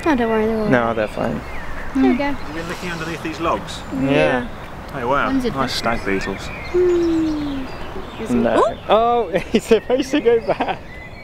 Oh, don't worry, they're all right. No, they're fine. There we go. Have you been looking underneath these logs? Yeah. Oh wow, When's it nice stag beetles. No. Oh, he's supposed to go back.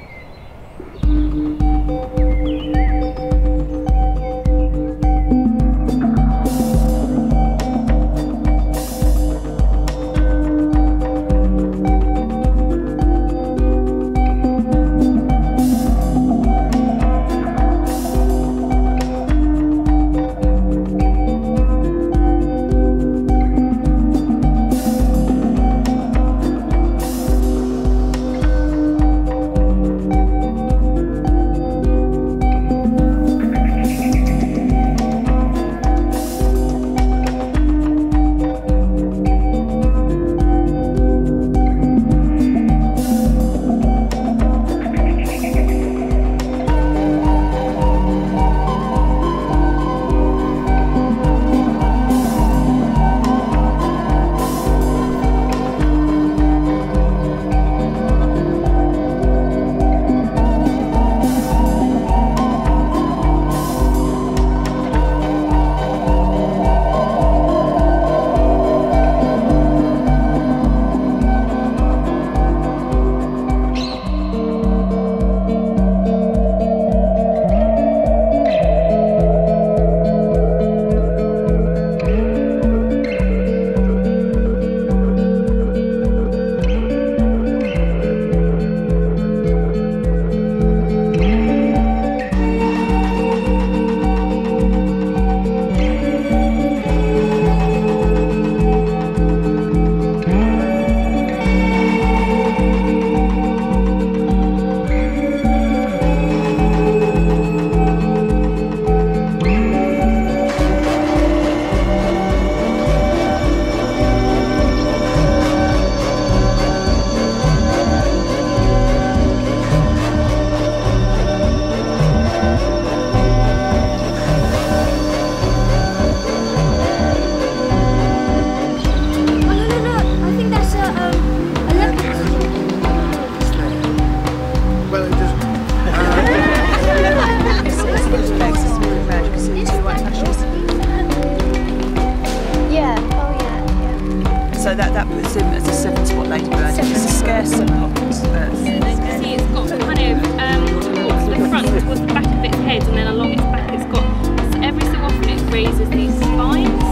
So that puts him as a 7-spot ladybird. It's a scarce spot. As you can see, it's got kind of towards the front, towards the back of its head, and then along its back it's got, so every so often it raises these spines.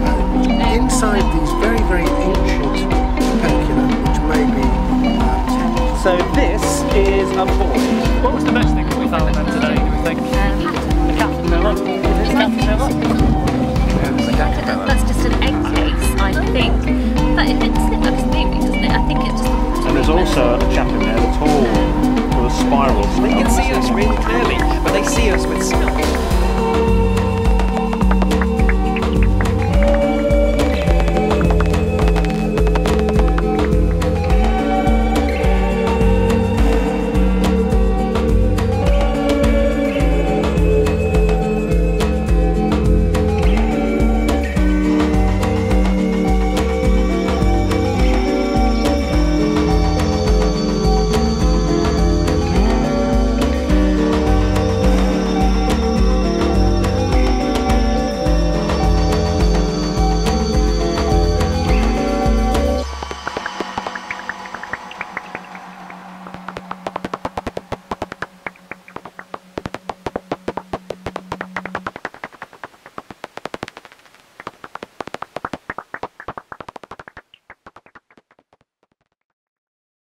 Inside these very, very ancient pecula, which may be So this is a void. What was the best thing that we found then today, do we think? The caterpillar. Is it a caterpillar? Yeah, there's a caterpillar. That's just an egg case, I think. But it looks neat, doesn't it? I think it's just. And there's also a chap in there that's all sort of spirals. They can see us really clearly, but they see us with smell.